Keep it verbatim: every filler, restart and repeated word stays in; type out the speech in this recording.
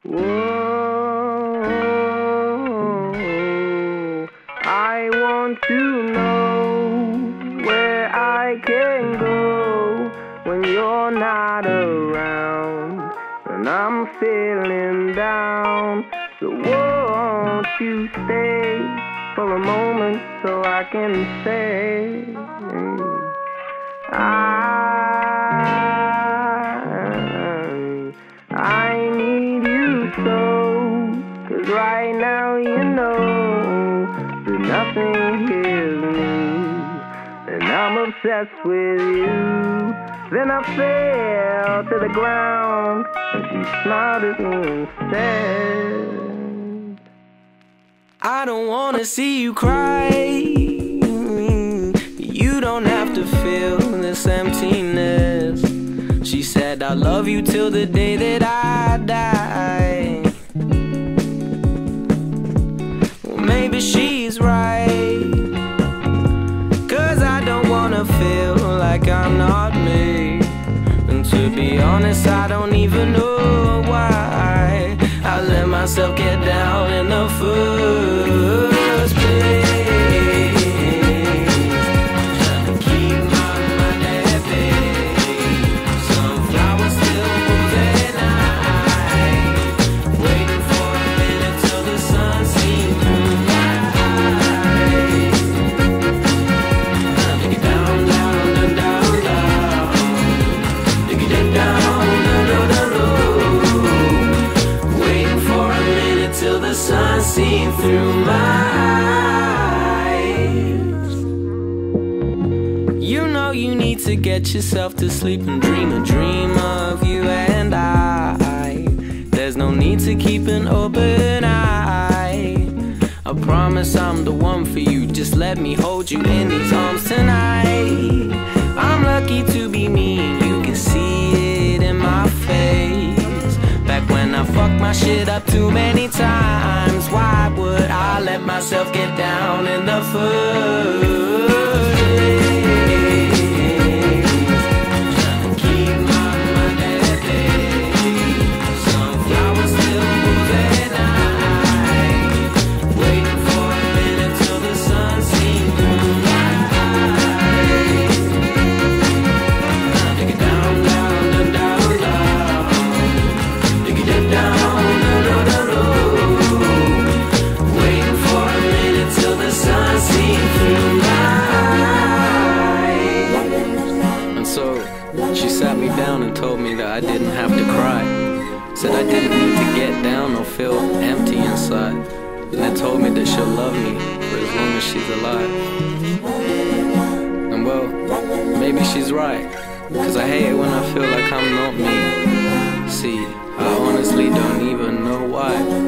Whoa, I want to know where I can go when you're not around, and I'm feeling down. So won't you stay for a moment so I can say I, I need you so, 'cause right now you know that nothing here's new, and I'm obsessed with you. Then I fell to the ground, and she smiled at me and said, I don't wanna see you cry. You don't have to feel this emptiness. She said, I love you till the day that I die. Well, maybe she's right, 'cause I don't wanna feel like I'm not me. And to be honest, I don't even know why I let myself get down in the first place. Trying to keep my mind at bay. Some flowers still moving high, waiting for a minute till the sun seems through my eyes. Take it down, down, down, down, down. Take it down, down, down, down, down. Till the sun seen through my eyes. You know you need to get yourself to sleep and dream a dream of you and I. There's no need to keep an open eye. I promise I'm the one for you. Just let me hold you in these arms tonight. I'm lucky to be me, you can see it in my face. Back when I fucked my shit up too many times, why would I let myself get down in the first place? Trying to keep my mind at bay. Some flowers still moving high, waiting for a minute till the sun seems through my eyes. Take it down, down, down, down, down. Take it down, no, no, no, no. Waiting for a minute till the sun seems through my eyes. And so she sat me down and told me that I didn't have to cry. Said I didn't need to get down or feel empty inside. And then told me that she'll love me for as long as she's alive. And well, maybe she's right, 'cause I hate it when I feel like I'm not me. See, I honestly don't even know why.